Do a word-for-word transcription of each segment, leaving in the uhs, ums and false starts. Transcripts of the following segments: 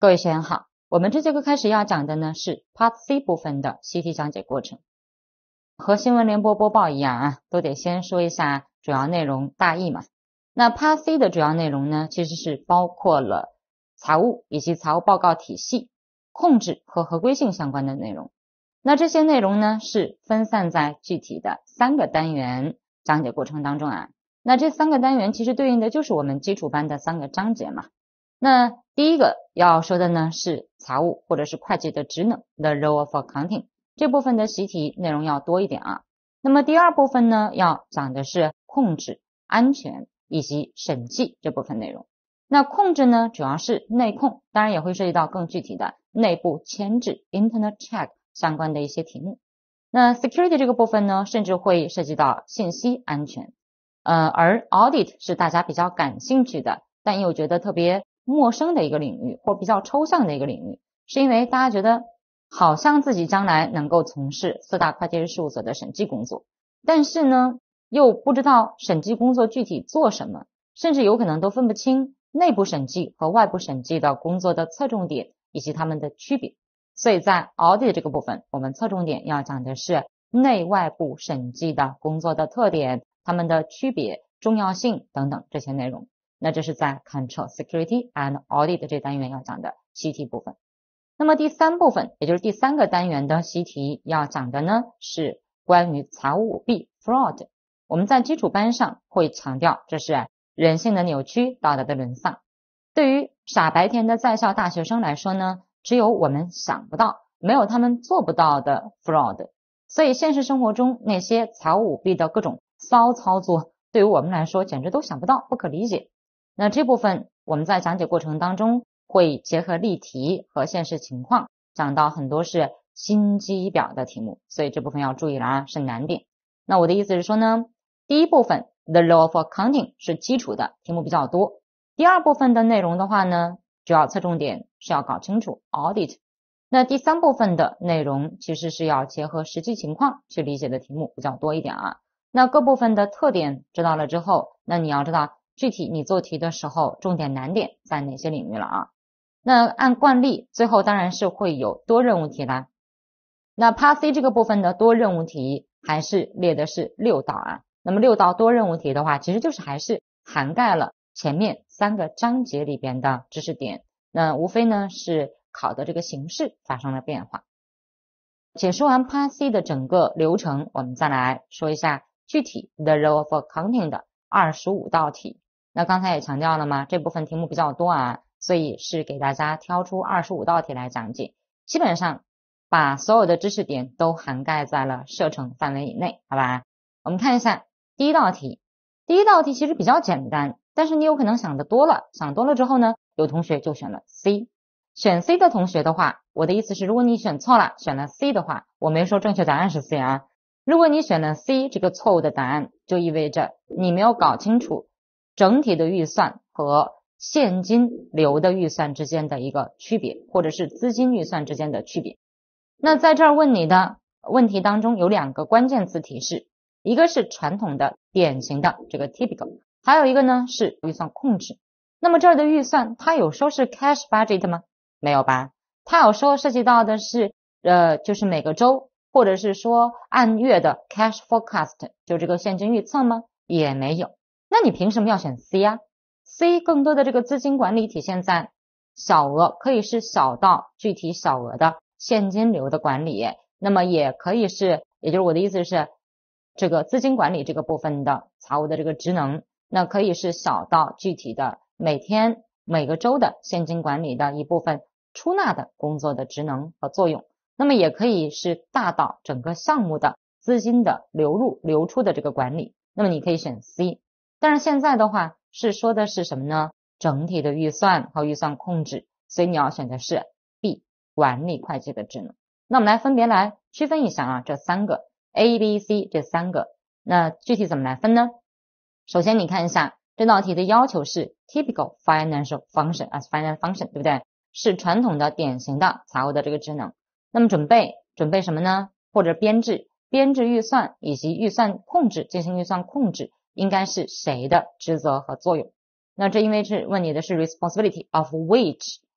各位学员好，我们这节课开始要讲的呢是 Part C 部分的习题讲解过程。和新闻联播播报一样啊，都得先说一下主要内容大意嘛。那 Part C 的主要内容呢，其实是包括了财务以及财务报告体系、控制和合规性相关的内容。那这些内容呢，是分散在具体的三个单元讲解过程当中啊。那这三个单元其实对应的就是我们基础班的三个章节嘛。那第一个要说的呢是财务或者是会计的职能 The Role of Accounting， 这部分的习题内容要多一点啊。那么第二部分呢要讲的是控制、安全以及审计这部分内容。那控制呢主要是内控，当然也会涉及到更具体的内部牵制 Internal Check 相关的一些题目。那 Security 这个部分呢甚至会涉及到信息安全，呃，而 Audit 是大家比较感兴趣的但又觉得特别陌生的一个领域，或比较抽象的一个领域，是因为大家觉得好像自己将来能够从事四大会计师事务所的审计工作，但是呢又不知道审计工作具体做什么，甚至有可能都分不清内部审计和外部审计的工作的侧重点以及它们的区别。所以在 Audit 这个部分，我们侧重点要讲的是内外部审计的工作的特点、它们的区别、重要性等等这些内容。那这是在 Control Security and Audit 这单元要讲的习题部分。那么第三部分，也就是第三个单元的习题要讲的呢是关于财务舞弊 Fraud。 我们在基础班上会强调这是人性的扭曲、道德的沦丧。对于傻白甜的在校大学生来说呢，只有我们想不到，没有他们做不到的 Fraud。 所以现实生活中那些财务舞弊的各种骚操作，对于我们来说简直都想不到，不可理解。那这部分我们在讲解过程当中会结合例题和现实情况，讲到很多是心机婊的题目，所以这部分要注意了啊，是难点。那我的意思是说呢，第一部分 The Role of Accounting 是基础的，题目比较多。第二部分的内容的话呢，主要侧重点是要搞清楚 Audit。 那第三部分的内容其实是要结合实际情况去理解的题目比较多一点啊。那各部分的特点知道了之后，那你要知道具体你做题的时候重点难点在哪些领域了啊？那按惯例最后当然是会有多任务题啦。那 Part C 这个部分的多任务题还是列的是六道啊。那么六道多任务题的话，其实就是还是涵盖了前面三个章节里边的知识点，那无非呢是考的这个形式发生了变化。解说完 Part C 的整个流程，我们再来说一下具体 The Role of Accounting 的二十五道题。那刚才也强调了嘛，这部分题目比较多啊，所以是给大家挑出二十五道题来讲解，基本上把所有的知识点都涵盖在了射程范围以内，好吧？我们看一下第一道题。第一道题其实比较简单，但是你有可能想的多了，想多了之后呢，有同学就选了 C。 选 C 的同学的话，我的意思是如果你选错了，选了 C 的话，我没说正确答案是 C 啊。如果你选了 C 这个错误的答案，就意味着你没有搞清楚整体的预算和现金流的预算之间的一个区别，或者是资金预算之间的区别。那在这儿问你的问题当中有两个关键词提示，一个是传统的典型的这个 typical， 还有一个呢是预算控制。那么这儿的预算它有说是 cash budget 吗？没有吧。它有说涉及到的是呃，就是每个周或者是说按月的 cash forecast， 就这个现金预测吗？也没有。那你凭什么要选 C 啊？ C 更多的这个资金管理体现在小额，可以是小到具体小额的现金流的管理，那么也可以是，也就是我的意思是这个资金管理这个部分的财务的这个职能，那可以是小到具体的每天每个周的现金管理的一部分出纳的工作的职能和作用，那么也可以是大到整个项目的资金的流入流出的这个管理，那么你可以选 C。 但是现在的话是说的是什么呢？整体的预算和预算控制，所以你要选的是 B， 管理会计的职能。那我们来分别来区分一下啊，这三个 A、B、C 这三个，那具体怎么来分呢？首先你看一下这道题的要求是 typical financial function as finance function， 对不对？是传统的典型的财务的这个职能。那么准备准备什么呢？或者编制编制预算以及预算控制，进行预算控制应该是谁的职责和作用？那这因为是问你的是 responsibility of which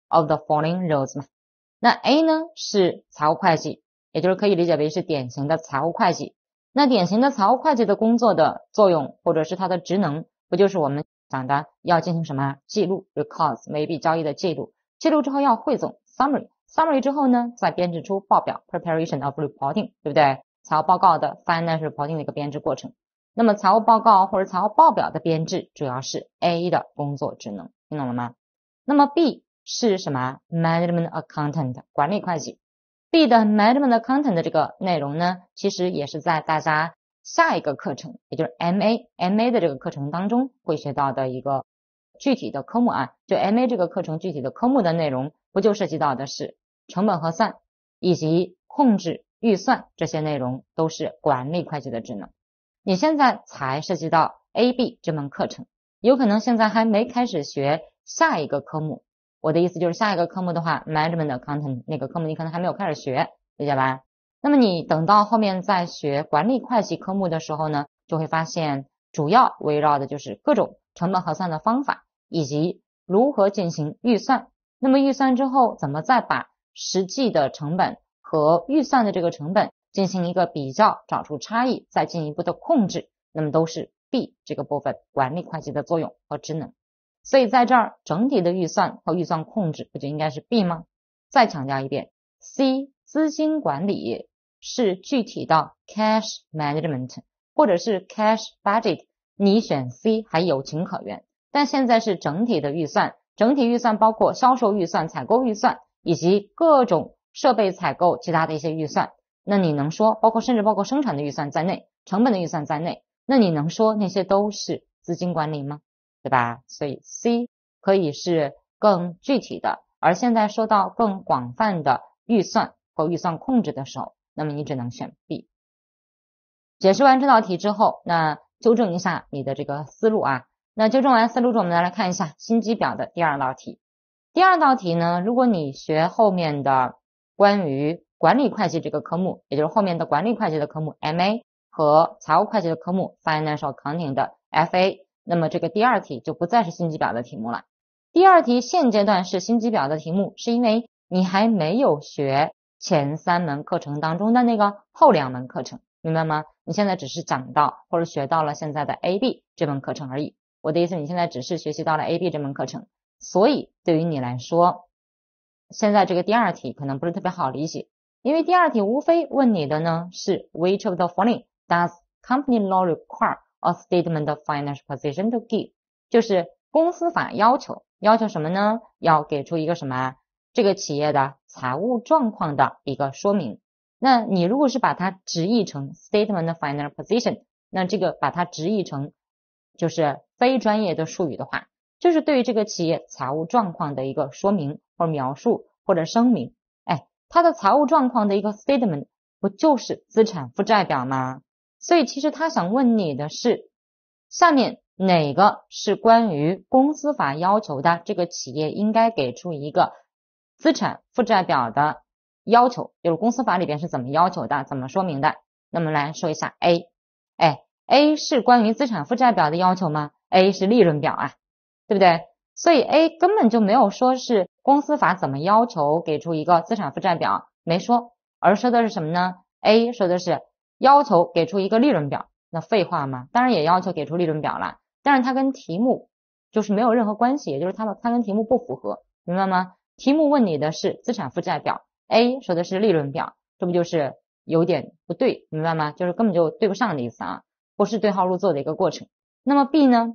of the following roles 嘛。那 A 呢是财务会计，也就是可以理解为是典型的财务会计。那典型的财务会计的工作的作用或者是它的职能，不就是我们讲的要进行什么记录 records 每一笔交易的记录，记录之后要汇总 summary summary 之后呢再编制出报表 preparation of reporting 对不对？财务报告的 financial reporting 的一个编制过程。那么财务报告或者财务报表的编制主要是 A 的工作职能，听懂了吗？那么 B 是什么 management accountant 管理会计。 B 的 management accountant 的这个内容呢，其实也是在大家下一个课程，也就是 M A M A 的这个课程当中会学到的一个具体的科目啊。就 M A 这个课程具体的科目的内容，不就涉及到的是成本核算以及控制预算，这些内容都是管理会计的职能。你现在才涉及到 A B 这门课程，有可能现在还没开始学下一个科目。我的意思就是下一个科目的话 management accountant 那个科目你可能还没有开始学，理解吧？那么你等到后面再学管理会计科目的时候呢，就会发现主要围绕的就是各种成本核算的方法以及如何进行预算。那么预算之后怎么再把实际的成本和预算的这个成本进行一个比较，找出差异，再进一步的控制，那么都是 B 这个部分管理会计的作用和职能。所以在这儿整体的预算和预算控制不就应该是 B 吗？再强调一遍 C 资金管理是具体的 cash management 或者是 cash budget， 你选 C 还有情可原。但现在是整体的预算，整体预算包括销售预算、采购预算以及各种设备采购其他的一些预算，那你能说包括甚至包括生产的预算在内，成本的预算在内，那你能说那些都是资金管理吗？对吧？所以 C 可以是更具体的，而现在说到更广泛的预算和预算控制的时候，那么你只能选 B。 解释完这道题之后，那纠正一下你的这个思路啊。那纠正完思路之后，我们来看一下心机婊的第二道题。第二道题呢，如果你学后面的关于管理会计这个科目，也就是后面的管理会计的科目 M A 和财务会计的科目 Financial Accounting 的 F A，那么这个第二题就不再是心机婊的题目了。第二题现阶段是心机婊的题目，是因为你还没有学前三门课程当中的那个后两门课程，明白吗？你现在只是讲到或者学到了现在的 A B 这门课程而已。我的意思你现在只是学习到了 A B 这门课程，所以对于你来说现在这个第二题可能不是特别好理解，因为第二题无非问你的呢是 Which of the following does company law require a statement of financial position to give， 就是公司法要求要求什么呢？要给出一个什么这个企业的财务状况的一个说明。那你如果是把它直译成 statement of financial position， 那这个把它直译成就是非专业的术语的话，就是对于这个企业财务状况的一个说明或者描述或者声明。哎，它的财务状况的一个 statement 不就是资产负债表吗？所以其实他想问你的是，下面哪个是关于公司法要求的这个企业应该给出一个资产负债表的要求，就是公司法里边是怎么要求的，怎么说明的。那么来说一下 A， 哎 A 是关于资产负债表的要求吗？ A 是利润表啊，对不对？所以 A 根本就没有说是公司法怎么要求给出一个资产负债表，没说，而说的是什么呢？ A 说的是要求给出一个利润表。那废话嘛，当然也要求给出利润表了，但是它跟题目就是没有任何关系，也就是它们它跟题目不符合，明白吗？题目问你的是资产负债表， A 说的是利润表，这不就是有点不对，明白吗？就是根本就对不上的意思啊，不是对号入座的一个过程。那么 B 呢？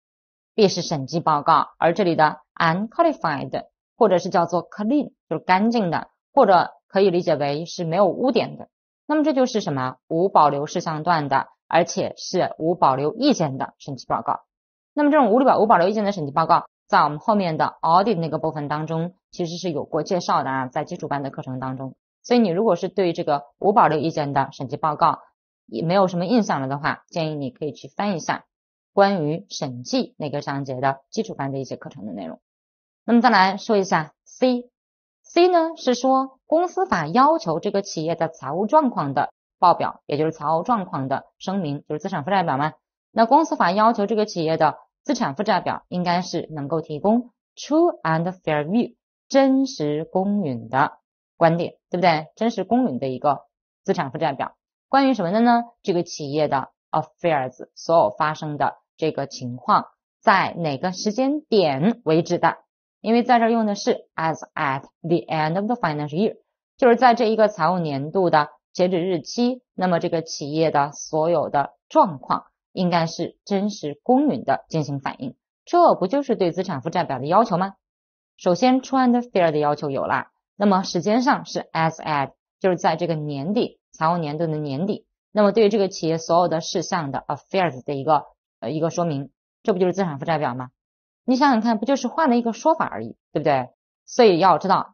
B 是审计报告，而这里的 unqualified 或者是叫做 clean 就是干净的，或者可以理解为是没有污点的。那么这就是什么？无保留事项段的，而且是无保留意见的审计报告。那么这种无保无保留意见的审计报告，在我们后面的 audit 那个部分当中其实是有过介绍的啊，在基础班的课程当中。所以你如果是对这个无保留意见的审计报告也没有什么印象了的话，建议你可以去翻一下关于审计那个章节的基础班的一些课程的内容。那么再来说一下 C， C 呢是说公司法要求这个企业的财务状况的报表，也就是财务状况的声明，就是资产负债表嘛。那公司法要求这个企业的资产负债表应该是能够提供 true and fair view， 真实公允的观点，对不对？真实公允的一个资产负债表。关于什么的呢？这个企业的 affairs 所有发生的这个情况，在哪个时间点为止的？因为在这用的是 as at the end of the financial year， 就是在这一个财务年度的截止日期，那么这个企业的所有的状况应该是真实公允的进行反映。这不就是对资产负债表的要求吗？首先 true and fair 的要求有了，那么时间上是 as at， 就是在这个年底，财务年度的年底，那么对于这个企业所有的事项的 affairs 的一个呃一个说明，这不就是资产负债表吗？你想想看，不就是换了一个说法而已，对不对？所以要知道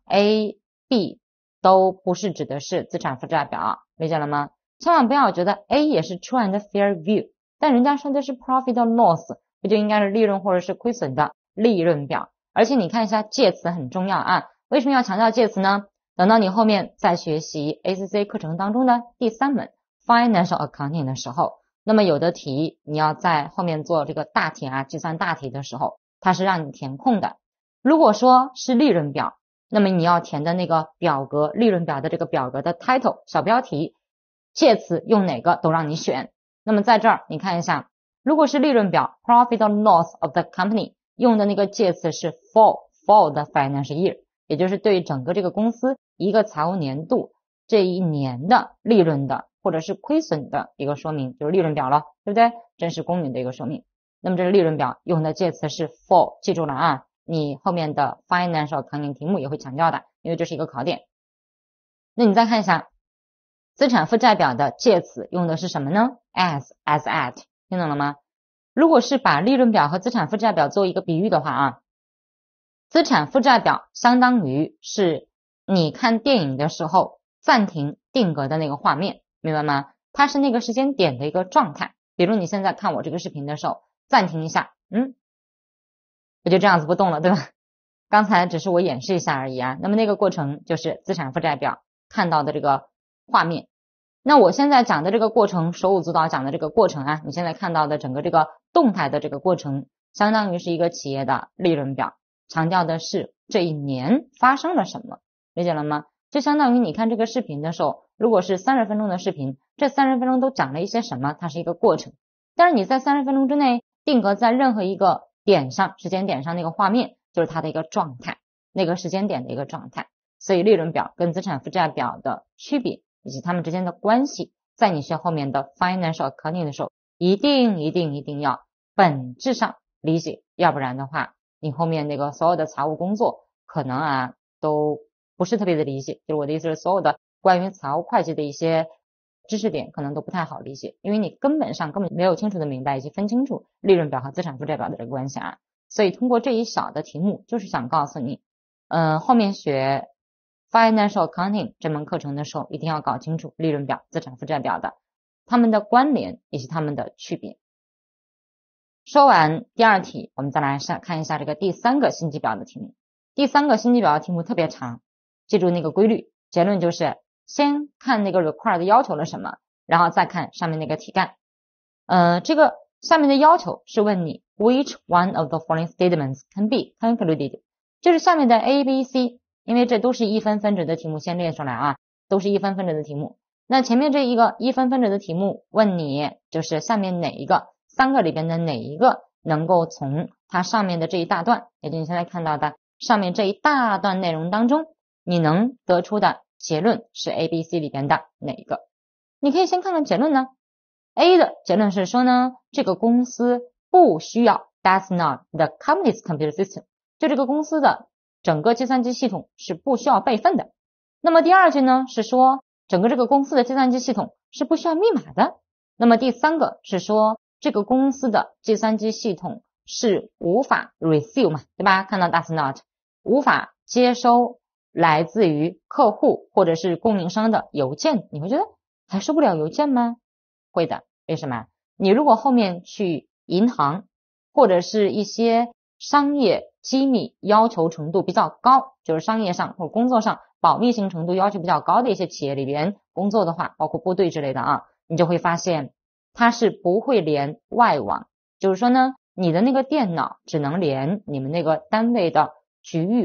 A、B 都不是指的是资产负债表，理解了吗？千万不要觉得 A 也是 true and fair view， 但人家说的是 profit or loss， 不就应该是利润或者是亏损的利润表？而且你看一下介词很重要啊，为什么要强调介词呢？等到你后面在学习 A C C 课程当中的第三门 Financial Accounting 的时候，那么有的题你要在后面做这个大题啊，计算大题的时候，它是让你填空的。如果说是利润表，那么你要填的那个表格，利润表的这个表格的 title 小标题，介词用哪个都让你选。那么在这儿你看一下，如果是利润表 Profit or Loss of the company， 用的那个介词是 for for the financial year， 也就是对整个这个公司一个财务年度这一年的利润的或者是亏损的一个说明，就是利润表了，对不对？真实公允的一个说明。那么这个利润表用的介词是 for， 记住了啊，你后面的 financial accounting 题目也会强调的，因为这是一个考点。那你再看一下资产负债表的介词用的是什么呢？ as as at， 听懂了吗？如果是把利润表和资产负债表做一个比喻的话啊，资产负债表相当于是你看电影的时候暂停定格的那个画面，明白吗？它是那个时间点的一个状态。比如你现在看我这个视频的时候，暂停一下，嗯，我就这样子不动了，对吧？刚才只是我演示一下而已啊。那么那个过程就是资产负债表看到的这个画面。那我现在讲的这个过程，手舞足蹈讲的这个过程啊，你现在看到的整个这个动态的这个过程，相当于是一个企业的利润表，强调的是这一年发生了什么，理解了吗？就相当于你看这个视频的时候，如果是三十分钟的视频，这三十分钟都讲了一些什么，它是一个过程。但是你在三十分钟之内定格在任何一个点上，时间点上那个画面，就是它的一个状态，那个时间点的一个状态。所以利润表跟资产负债表的区别以及它们之间的关系，在你学后面的 Financial Accounting 的时候，一定一定一定要本质上理解，要不然的话，你后面那个所有的财务工作可能啊都不是特别的理解。就是我的意思是，所有的关于财务会计的一些知识点可能都不太好理解，因为你根本上根本没有清楚的明白以及分清楚利润表和资产负债表的这个关系啊。所以通过这一小的题目，就是想告诉你，嗯，后面学Financial Accounting 这门课程的时候，一定要搞清楚利润表、资产负债表的它们的关联以及它们的区别。说完第二题，我们再来看一下这个第三个星级表的题目。第三个星级表的题目特别长，记住那个规律，结论就是先看那个 required 要求了什么，然后再看上面那个题干。呃，这个下面的要求是问你 which one of the following statements can be concluded， 就是下面的 A、B、C， 因为这都是一分分值的题目，先列出来啊，都是一分分值的题目。那前面这一个一分分值的题目问你，就是下面哪一个三个里边的哪一个能够从它上面的这一大段，也就是你现在看到的上面这一大段内容当中，你能得出的结论是 A、B、C 里边的哪一个？你可以先看看结论呢。A 的结论是说呢，这个公司不需要 does not the company's computer system， 就这个公司的整个计算机系统是不需要备份的。那么第二句呢是说整个这个公司的计算机系统是不需要密码的。那么第三个是说这个公司的计算机系统是无法 receive 嘛，对吧？看到 does not 无法接收来自于客户或者是供应商的邮件。你会觉得还收不了邮件吗？会的。为什么？你如果后面去银行或者是一些商业机密要求程度比较高，就是商业上或工作上保密性程度要求比较高的一些企业里边工作的话，包括部队之类的啊，你就会发现它是不会连外网，就是说呢，你的那个电脑只能连你们那个单位的局域网，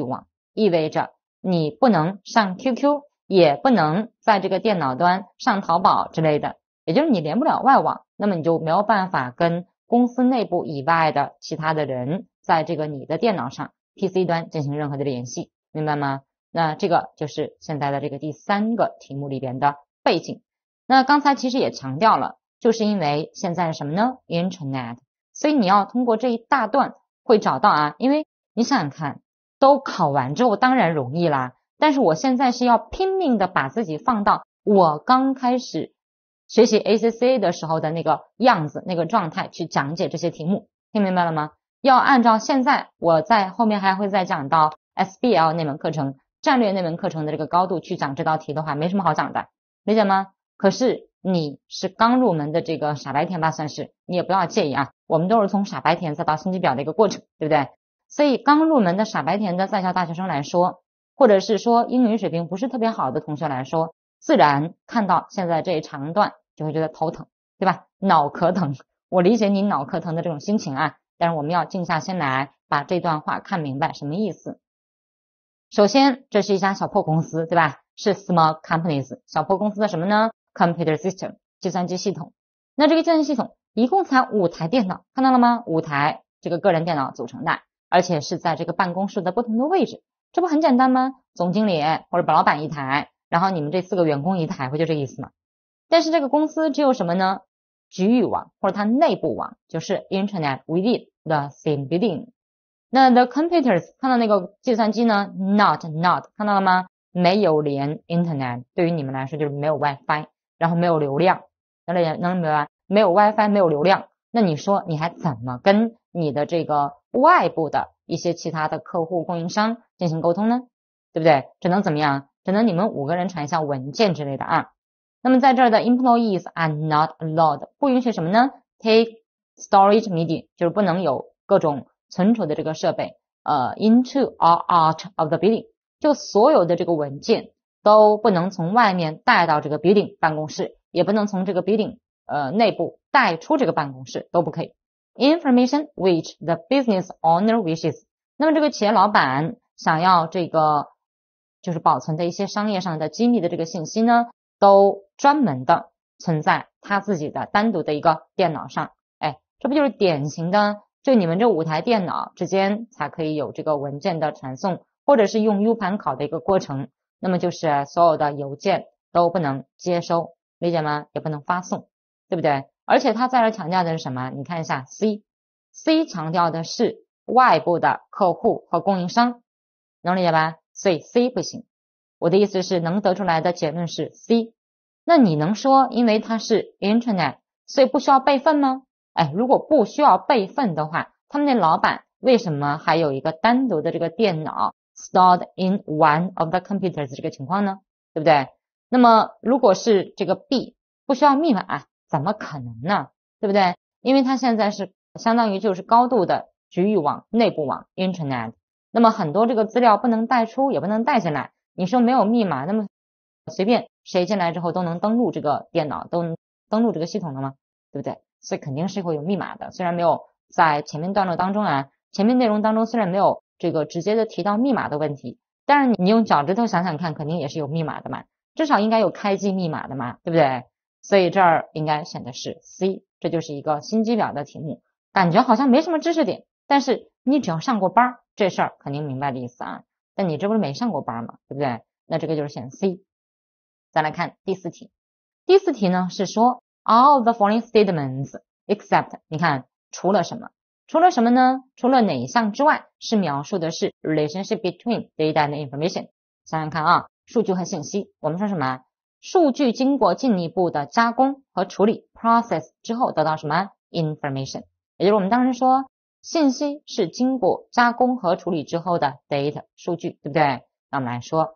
意味着你不能上 Q Q， 也不能在这个电脑端上淘宝之类的，也就是你连不了外网，那么你就没有办法跟公司内部以外的其他的人在这个你的电脑上 P C 端进行任何的联系，明白吗？那这个就是现在的这个第三个题目里边的背景。那刚才其实也强调了，就是因为现在是什么呢 Internet， 所以你要通过这一大段会找到啊，因为你想想看，都考完之后当然容易啦，但是我现在是要拼命的把自己放到我刚开始学习 A C C A 的时候的那个样子那个状态去讲解这些题目，听明白了吗？要按照现在我在后面还会再讲到 S B L 那门课程战略那门课程的这个高度去讲这道题的话，没什么好讲的，理解吗？可是你是刚入门的这个傻白甜吧，算是，你也不要介意啊，我们都是从傻白甜再到心机婊的一个过程，对不对？所以刚入门的傻白甜的在校大学生来说，或者是说英语水平不是特别好的同学来说，自然看到现在这一长段就会觉得头疼，对吧？脑壳疼，我理解你脑壳疼的这种心情啊，但是我们要静下心来把这段话看明白什么意思。首先，这是一家小破公司，对吧？是 small companies， 小破公司的什么呢？ Computer system， 计算机系统。那这个计算机系统一共才五台电脑，看到了吗？五台这个个人电脑组成的，而且是在这个办公室的不同的位置，这不很简单吗？总经理或者老板一台，然后你们这四个员工一台，不就这意思吗？但是这个公司只有什么呢？局域网或者它内部网，就是 Internet within the same building。 那 the computers 看到那个计算机呢 not not 看到了吗？没有连 Internet， 对于你们来说就是没有 WiFi， 然后没有流量，能理解能明白？没有 WiFi 没有流量，那你说你还怎么跟你的这个外部的一些其他的客户供应商进行沟通呢？对不对？只能怎么样？只能你们五个人传一下文件之类的啊。那么在这儿的 employees are not allowed 不允许什么呢？ take storage media 就是不能有各种存储的这个设备呃 into or out of the building， 就所有的这个文件都不能从外面带到这个 building 办公室，也不能从这个 building 呃内部带出这个办公室，都不可以。 Information which the business owner wishes， 那么这个企业老板想要这个就是保存的一些商业上的机密的这个信息呢，都专门的存在他自己的单独的一个电脑上。哎，这不就是典型的就你们这五台电脑之间才可以有这个文件的传送，或者是用 U 盘考的一个过程，那么就是所有的邮件都不能接收，理解吗？也不能发送，对不对？而且他在这强调的是什么？你看一下 C C 强调的是外部的客户和供应商，能理解吧？所以 C 不行。我的意思是能得出来的结论是 C。 那你能说因为它是 Internet 所以不需要备份吗？哎，如果不需要备份的话，他们那老板为什么还有一个单独的这个电脑 stored in one of the computers 这个情况呢？对不对？那么如果是这个 B 不需要密码，怎么可能呢？对不对？因为它现在是相当于就是高度的局域网内部网 Internet， 那么很多这个资料不能带出也不能带进来，你说没有密码，那么随便谁进来之后都能登录这个电脑，都能登录这个系统了吗？对不对？所以肯定是会有密码的，虽然没有在前面段落当中啊，前面内容当中虽然没有这个直接的提到密码的问题，但是你用脚趾头想想看，肯定也是有密码的嘛，至少应该有开机密码的嘛，对不对？所以这儿应该选的是 C， 这就是一个心机婊的题目，感觉好像没什么知识点，但是你只要上过班，这事儿肯定明白的意思啊。但你这不是没上过班吗？对不对？那这个就是选 C。 再来看第四题，第四题呢是说 all the following statements except 你看除了什么？除了什么呢？除了哪一项之外是描述的是 relationship between data and information。 想想看啊，数据和信息，我们说什么？数据经过进一步的加工和处理 process 之后得到什么 information， 也就是我们当时说信息是经过加工和处理之后的 data 数据，对不对？那我们来说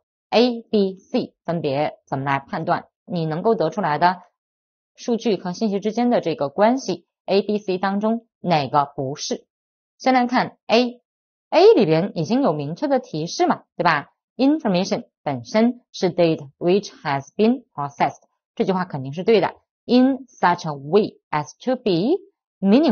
A、B、C 分别怎么来判断你能够得出来的数据和信息之间的这个关系， A、B、C 当中哪个不是？先来看 A， A 里边已经有明确的提示嘛，对吧？ Information 本身是 data which has been processed， 这句话肯定是对的， in such a way as to be meaningful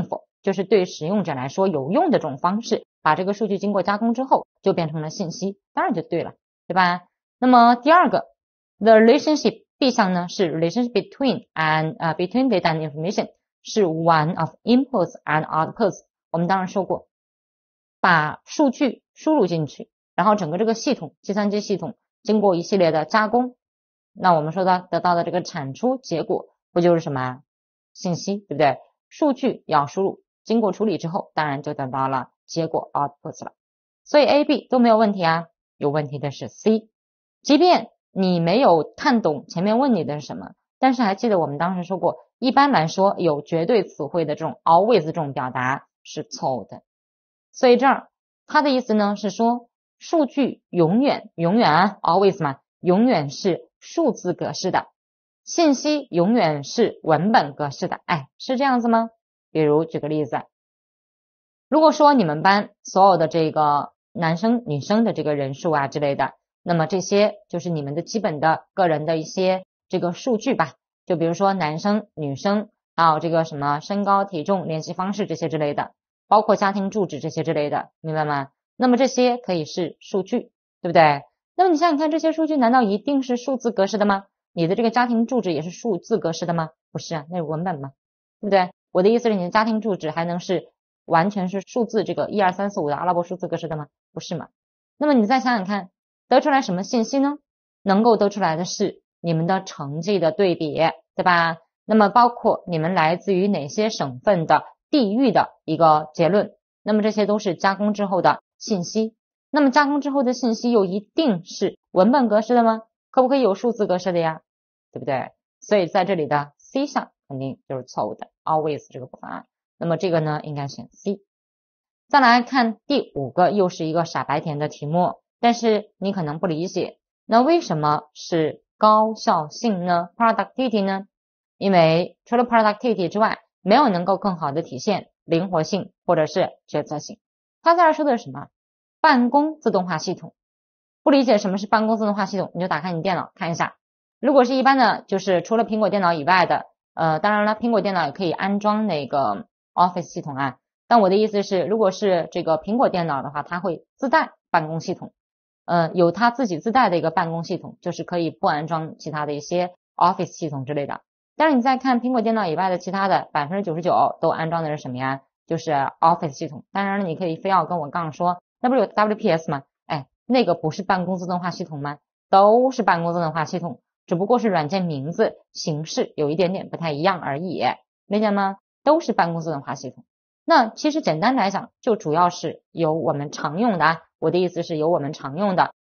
就是对使用者来说有用的这种方式，把这个数据经过加工之后就变成了信息，当然就对了，对吧？那么第二个 the relationship B 项呢是 relationship between and、uh, between data and information 是 one of inputs and outputs。 我们当然说过，把数据输入进去，然后整个这个系统计算机系统经过一系列的加工，那我们说的得到的这个产出结果不就是什么信息，对不对？数据要输入，经过处理之后当然就得到了结果 outputs 了。所以 A、B 都没有问题啊，有问题的是 C。 即便你没有看懂前面问你的是什么，但是还记得我们当时说过，一般来说有绝对词汇的这种 always 这种表达是错误的。所以这儿它的意思呢是说，数据永远永远啊 always 嘛，永远是数字格式的，信息永远是文本格式的。哎，是这样子吗？比如举个例子，如果说你们班所有的这个男生女生的这个人数啊之类的，那么这些就是你们的基本的个人的一些这个数据吧，就比如说男生女生还有这个什么身高体重联系方式这些之类的，包括家庭住址这些之类的，明白吗？那么这些可以是数据，对不对？那么你想想看，这些数据难道一定是数字格式的吗？你的这个家庭住址也是数字格式的吗？不是啊，那是文本嘛，对不对？我的意思是你的家庭住址还能是完全是数字这个一二三四五的阿拉伯数字格式的吗？不是嘛。那么你再想想看，得出来什么信息呢？能够得出来的是你们的成绩的对比，对吧？那么包括你们来自于哪些省份的地域的一个结论，那么这些都是加工之后的信息。那么加工之后的信息又一定是文本格式的吗？可不可以有数字格式的呀？对不对？所以在这里的 C 项肯定就是错误的 always 这个部分啊。那么这个呢应该选 C。 再来看第五个，又是一个傻白甜的题目，但是你可能不理解，那为什么是高效性呢？ productivity 呢？因为除了 productivity 之外，没有能够更好的体现灵活性或者是决策性。他在这说的是什么？办公自动化系统。不理解什么是办公自动化系统，你就打开你电脑看一下。如果是一般的，就是除了苹果电脑以外的，呃，当然了，苹果电脑也可以安装那个 Office 系统啊。但我的意思是，如果是这个苹果电脑的话，它会自带办公系统，呃，有它自己自带的一个办公系统，就是可以不安装其他的一些 Office 系统之类的。但是你再看苹果电脑以外的其他的 百分之九十九 都安装的是什么呀？就是 Office 系统。当然了，你可以非要跟我杠说，那不是有 W P S 吗？哎，那个不是办公自动化系统吗？都是办公自动化系统，只不过是软件名字形式有一点点不太一样而已，理解吗？都是办公自动化系统。那其实简单来讲，就主要是由我们常用的啊，我的意思是由我们常用的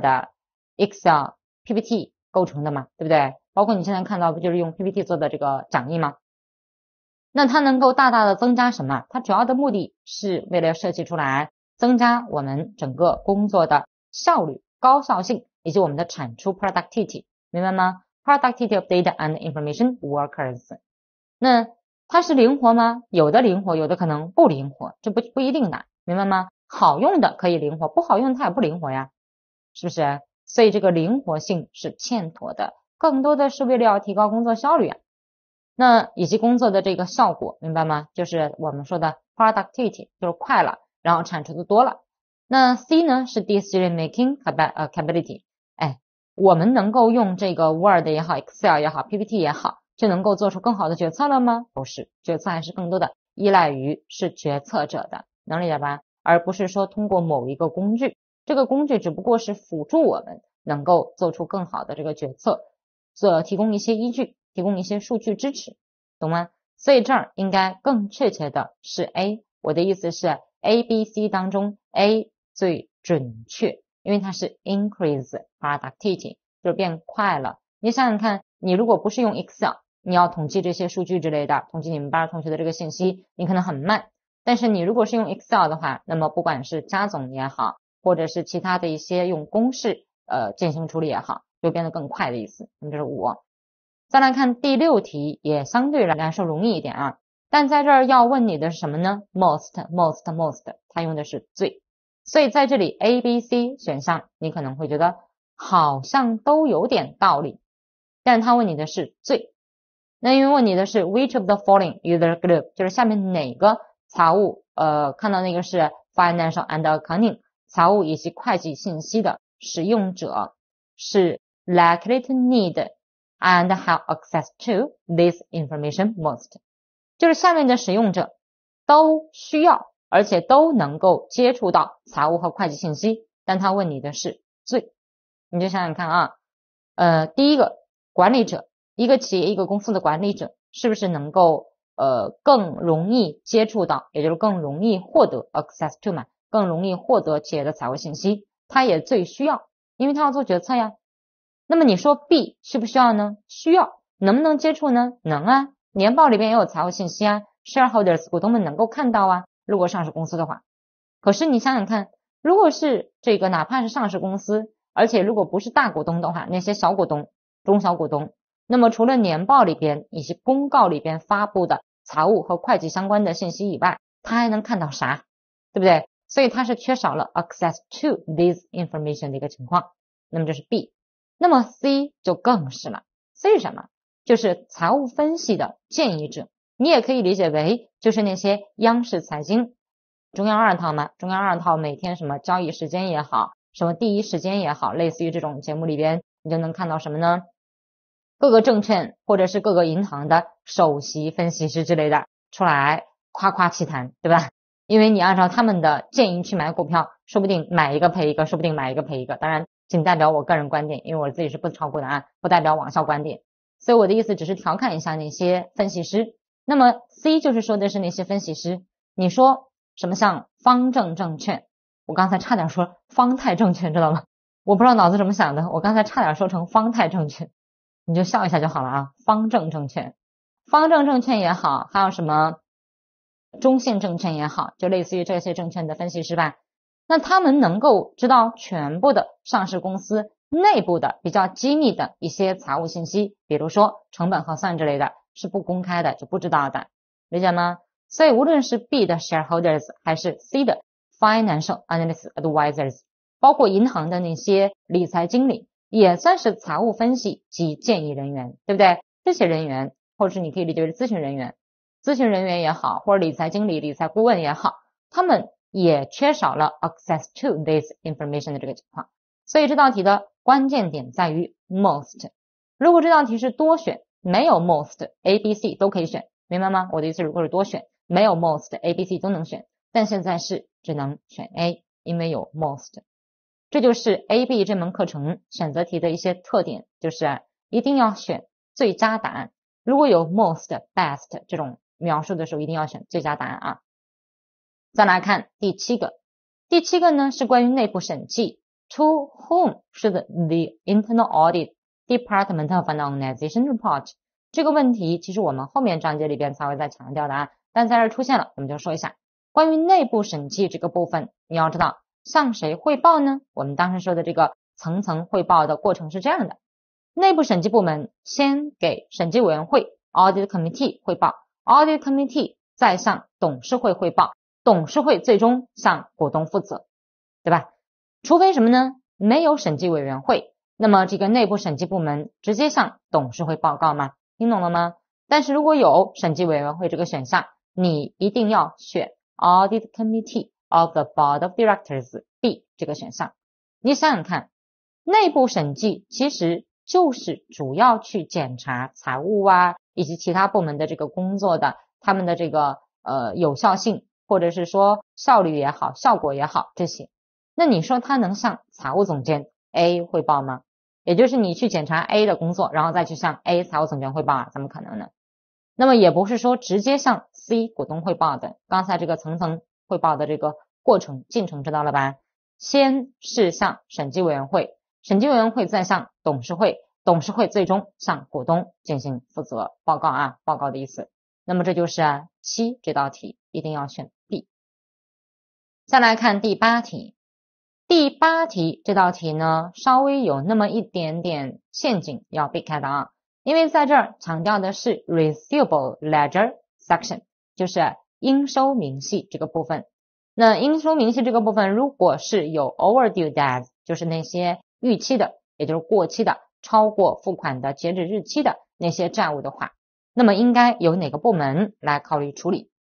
Word、Excel、P P T 构成的嘛，对不对？包括你现在看到不就是用 P P T 做的这个讲义吗？那它能够大大的增加什么？它主要的目的是为了设计出来增加我们整个工作的效率、高效性以及我们的产出 productivity， 明白吗？ Productivity of data and information workers。 那它是灵活吗？有的灵活，有的可能不灵活，这不不一定的，明白吗？好用的可以灵活，不好用的它也不灵活呀，是不是？所以这个灵活性是欠妥的，更多的是为了要提高工作效率啊，那以及工作的这个效果，明白吗？就是我们说的 productivity， 就是快了，然后产出的多了。那 C 呢是 decision making capability， 哎，我们能够用这个 Word 也好 Excel 也好 P P T 也好，就能够做出更好的决策了吗？不是，决策还是更多的依赖于是决策者的，能理解吧？而不是说通过某一个工具，这个工具只不过是辅助我们能够做出更好的这个决策，做提供一些依据，提供一些数据支持，懂吗？所以这儿应该更确切的是 A， 我的意思是 A、B、C 当中 A 最准确，因为它是 increase productivity， 就是变快了。你想想看，你如果不是用 Excel， 你要统计这些数据之类的，统计你们班同学的这个信息，你可能很慢。但是你如果是用 Excel 的话，那么不管是加总也好，或者是其他的一些用公式呃进行处理也好，就变得更快的意思。那么这是五。再来看第六题，也相对来说容易一点啊，但在这儿要问你的是什么呢？ most most most， 它用的是最，所以在这里 A、B、C 选项你可能会觉得好像都有点道理，但是他问你的是最，那因为问你的是 which of the following user group， 就是下面哪个财务呃看到那个是 financial and accounting 财务以及会计信息的使用者是 likely to need and have access to this information most， 就是下面的使用者都需要而且都能够接触到财务和会计信息，但他问你的是最，你就想想看啊，呃，第一个管理者，一个企业一个公司的管理者是不是能够呃更容易接触到，也就是更容易获得 access to 嘛，更容易获得企业的财务信息，他也最需要，因为他要做决策呀。那么你说 B 需不需要呢？需要。能不能接触呢？能啊，年报里边也有财务信息啊 shareholders 股东们能够看到啊，如果上市公司的话。可是你想想看，如果是这个哪怕是上市公司，而且如果不是大股东的话，那些小股东中小股东，那么除了年报里边以及公告里边发布的财务和会计相关的信息以外，他还能看到啥？对不对？所以他是缺少了 access to this information 的一个情况。那么这是 B。 那么 C 就更是了。 C 是什么？就是财务分析的建议者，你也可以理解为就是那些央视财经中央二套嘛，中央二套每天什么交易时间也好，什么第一时间也好，类似于这种节目里边你就能看到什么呢？各个证券或者是各个银行的首席分析师之类的出来夸夸其谈，对吧？因为你按照他们的建议去买股票，说不定买一个赔一个，说不定买一个赔一个，当然仅代表我个人观点，因为我自己是不炒股的啊，不代表网校观点，所以我的意思只是调侃一下那些分析师。那么 C 就是说的是那些分析师，你说什么像方正证券，我刚才差点说方太证券，知道吗？我不知道脑子怎么想的，我刚才差点说成方太证券，你就笑一下就好了啊。方正证券，方正证券也好，还有什么中信证券也好，就类似于这些证券的分析师吧，那他们能够知道全部的上市公司内部的比较机密的一些财务信息，比如说成本核算之类的是不公开的，就不知道的，理解吗？所以无论是 B 的 shareholders 还是 C 的 financial analyst advisors， 包括银行的那些理财经理也算是财务分析及建议人员，对不对？这些人员或者是你可以理解为咨询人员，咨询人员也好，或者理财经理理财顾问也好，他们也缺少了 access to this information 的这个情况。所以这道题的关键点在于 most， 如果这道题是多选，没有 most A B C 都可以选，明白吗？我的意思如果是多选，没有 most A B C 都能选，但现在是只能选 A， 因为有 most。 这就是 A B 这门课程选择题的一些特点，就是一定要选最佳答案，如果有 most best 这种描述的时候一定要选最佳答案啊。再来看第七个，第七个呢是关于内部审计， To whom should the internal audit department of an organization report？ 这个问题其实我们后面章节里边才会再强调的啊，但在这出现了我们就说一下。关于内部审计这个部分，你要知道向谁汇报呢？我们当时说的这个层层汇报的过程是这样的，内部审计部门先给审计委员会 Audit Committee 汇报， Audit Committee 再向董事会汇报，董事会最终向股东负责，对吧？除非什么呢？没有审计委员会，那么这个内部审计部门直接向董事会报告吗？听懂了吗？但是如果有审计委员会这个选项，你一定要选 Audit Committee of the Board of Directors B 这个选项。你想想看，内部审计其实就是主要去检查财务啊以及其他部门的这个工作的他们的这个呃有效性，或者是说效率也好效果也好这些。那你说他能向财务总监 A 汇报吗？也就是你去检查 A 的工作然后再去向 A 财务总监汇报啊，怎么可能呢？那么也不是说直接向 C 股东汇报的，刚才这个层层汇报的这个过程进程知道了吧？先是向审计委员会，审计委员会再向董事会，董事会最终向股东进行负责报告啊，报告的意思。那么这就是啊七这道题一定要选 B。 再来看第八题，第八题这道题呢稍微有那么一点点陷阱要避开的啊，因为在这儿强调的是 receivable ledger section， 就是应收明细这个部分。那应收明细这个部分如果是有 overdue debts， 就是那些逾期的，也就是过期的，超过付款的截止日期的那些债务的话，那么应该由哪个部门来考虑处理？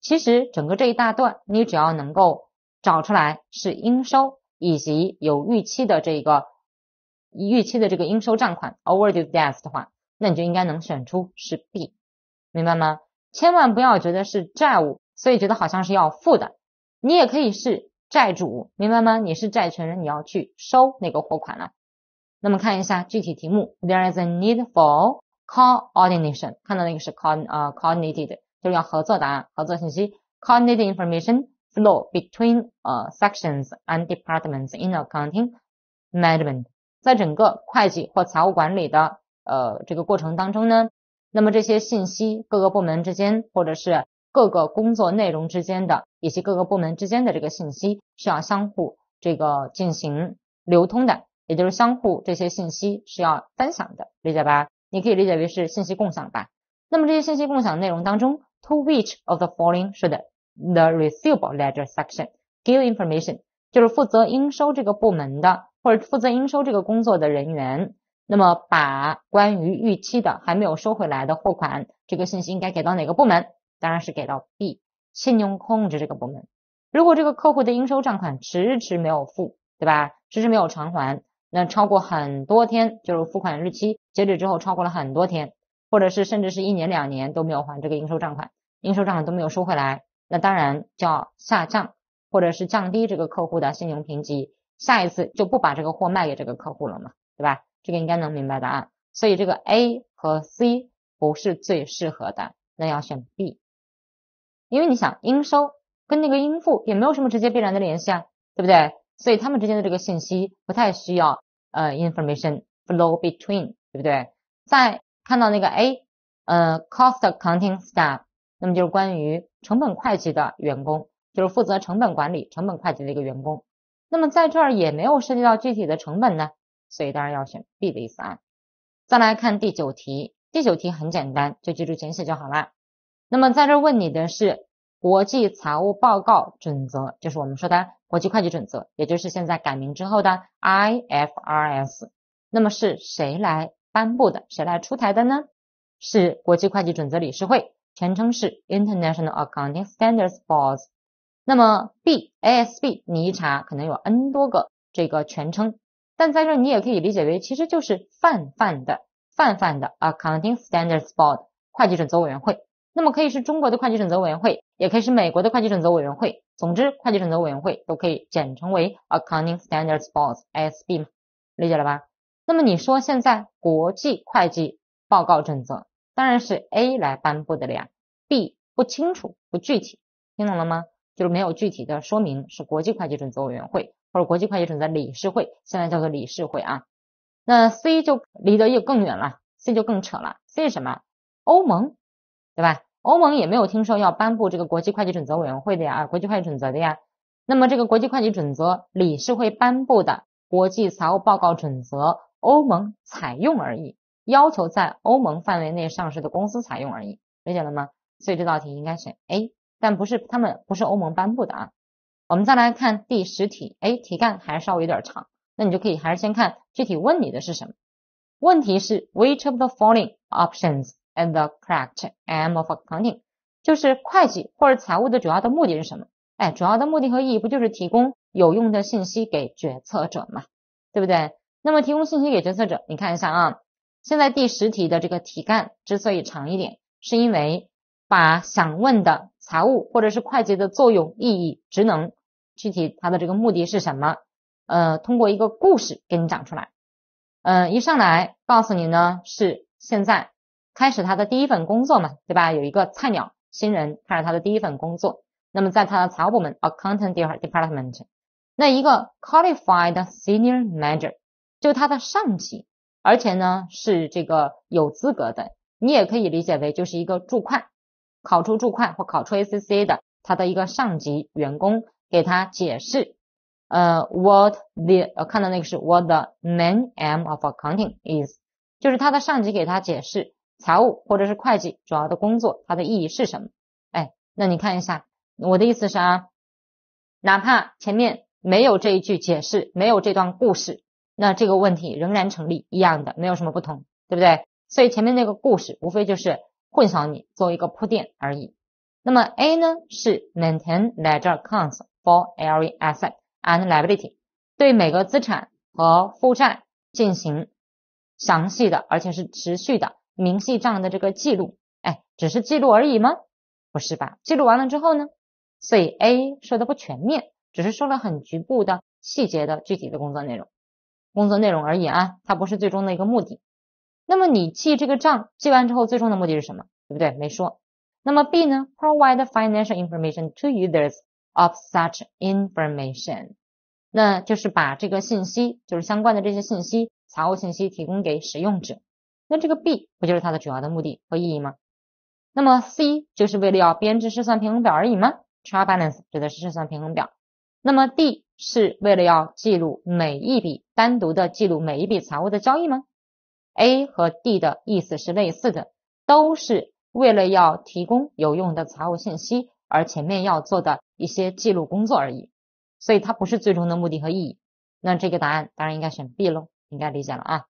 其实整个这一大段，你只要能够找出来是应收以及有预期的这个预期的这个应收账款 overdue debts 的话，那你就应该能选出是 B， 明白吗？千万不要觉得是债务，所以觉得好像是要付的，你也可以是债主，明白吗？你是债权人，你要去收那个货款了。那么看一下具体题目 ，There is a need for coordination， 看到那个是 co 呃 coordinated， 就是要合作的啊，合作信息 ，coordinated information flow between 呃 sections and departments in accounting management， 在整个会计或财务管理的呃这个过程当中呢，那么这些信息各个部门之间，或者是各个工作内容之间的，以及各个部门之间的这个信息是要相互这个进行流通的，也就是相互这些信息是要分享的，理解吧？你可以理解为是信息共享吧。那么这些信息共享内容当中 ，to which of the following should the receivable ledger section give information， 就是负责应收这个部门的，或者负责应收这个工作的人员，那么把关于预期的还没有收回来的货款这个信息应该给到哪个部门？当然是给到 B， 信用控制这个部门。如果这个客户的应收账款迟迟没有付，对吧？迟迟没有偿还，那超过很多天，就是付款日期截止之后超过了很多天，或者是甚至是一年两年都没有还这个应收账款，应收账款都没有收回来，那当然就要下账，或者是降低这个客户的信用评级，下一次就不把这个货卖给这个客户了嘛，对吧？这个应该能明白答案。所以这个 A 和 C 不是最适合的，那要选 B。因为你想应收跟那个应付也没有什么直接必然的联系啊，对不对？所以他们之间的这个信息不太需要呃 information flow between， 对不对？再看到那个 A 呃 cost accounting staff， 那么就是关于成本会计的员工，就是负责成本管理成本会计的一个员工。那么在这儿也没有涉及到具体的成本呢，所以当然要选 B 的意思啊。再来看第九题，第九题很简单，就记住简写就好了。那么在这问你的是国际财务报告准则，就是我们说的国际会计准则，也就是现在改名之后的 I F R S。 那么是谁来颁布的，谁来出台的呢？是国际会计准则理事会，全称是 International Accounting Standards Board。 那么 B A S B 你一查可能有 N 多个这个全称，但在这你也可以理解为其实就是泛泛的泛泛的 Accounting Standards Board 会计准则委员会。那么可以是中国的会计准则委员会，也可以是美国的会计准则委员会，总之会计准则委员会都可以简称为 Accounting Standards Board A S B 嘛，理解了吧？那么你说现在国际会计报告准则当然是 A 来颁布的了呀， B 不清楚不具体，听懂了吗？就是没有具体的说明是国际会计准则委员会或者国际会计准则理事会，现在叫做理事会啊。那 C 就离得又更远了， C 就更扯了， C 是什么？欧盟，对吧？欧盟也没有听说要颁布这个国际会计准则委员会的呀，国际会计准则的呀。那么这个国际会计准则理事会颁布的国际财务报告准则，欧盟采用而已，要求在欧盟范围内上市的公司采用而已，理解了吗？所以这道题应该选 A， 但不是他们不是欧盟颁布的啊。我们再来看第十题，哎，题干还稍微有点长，那你就可以还是先看具体问你的是什么。问题是 Which of the following options and the correct aim of accounting， 就是会计或者财务的主要的目的是什么？哎，主要的目的和意义不就是提供有用的信息给决策者嘛，对不对？那么提供信息给决策者，你看一下啊，现在第十题的这个题干之所以长一点，是因为把想问的财务或者是会计的作用、意义、职能，具体它的这个目的是什么，呃，通过一个故事给你讲出来。呃，一上来告诉你呢，是现在开始他的第一份工作嘛，对吧？有一个菜鸟新人开始他的第一份工作，那么在他的财务部门 Accounting Department， 那一个 Qualified Senior Manager 就是他的上级，而且呢是这个有资格的，你也可以理解为就是一个注会，考出注会或考出 A C C A 的他的一个上级员工给他解释呃 what the 呃看到那个是 what the main aim of accounting is， 就是他的上级给他解释财务或者是会计主要的工作它的意义是什么。哎，那你看一下我的意思是啊，哪怕前面没有这一句解释，没有这段故事，那这个问题仍然成立，一样的，没有什么不同，对不对？所以前面那个故事无非就是混淆你，做一个铺垫而已。 那么 A 呢是 maintain ledger accounts for every asset and liability， 对每个资产和负债进行详细的而且是持续的明细账的这个记录。哎，只是记录而已吗？不是吧，记录完了之后呢，所以 A 说的不全面，只是说了很局部的细节的具体的工作内容工作内容而已啊，它不是最终的一个目的。那么你记这个账记完之后最终的目的是什么，对不对？没说。那么 B 呢 provide financial information to users of such information， 那就是把这个信息，就是相关的这些信息，财务信息提供给使用者。那这个 B 不就是它的主要的目的和意义吗？那么 C 就是为了要编制试算平衡表而已吗？ Trial balance 指的是试算平衡表。那么 D 是为了要记录每一笔单独的记录每一笔财务的交易吗？ A 和 D 的意思是类似的，都是为了要提供有用的财务信息而前面要做的一些记录工作而已，所以它不是最终的目的和意义。那这个答案当然应该选 B 咯，应该理解了啊。